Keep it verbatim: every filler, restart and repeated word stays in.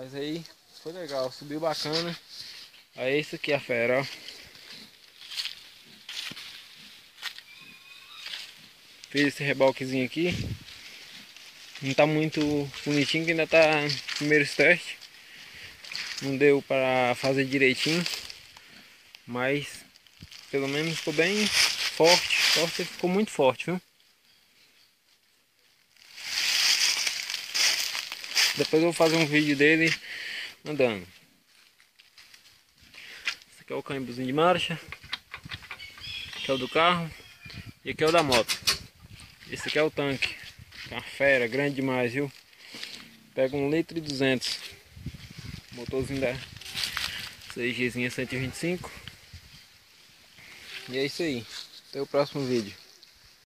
Mas aí foi legal, subiu bacana. Aí isso aqui é a fera, ó. Fiz esse reboquezinho aqui. Não tá muito bonitinho, que ainda tá nos primeiros testes. Não deu para fazer direitinho. Mas pelo menos ficou bem forte. Forte, ficou muito forte, viu? Depois eu vou fazer um vídeo dele andando. Esse aqui é o câmbiozinho de marcha. Aqui é o do carro. E aqui é o da moto. Esse aqui é o tanque. É uma fera, grande demais, viu? Pega um litro e duzentos. Motorzinho da C Gzinha cento e vinte e cinco. E é isso aí. Até o próximo vídeo.